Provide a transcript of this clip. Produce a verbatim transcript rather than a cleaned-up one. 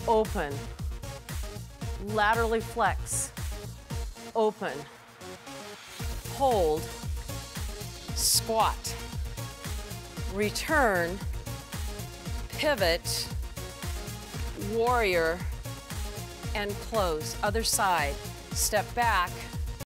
open, laterally flex, open, hold, squat, return, pivot, warrior, and close. Other side, step back,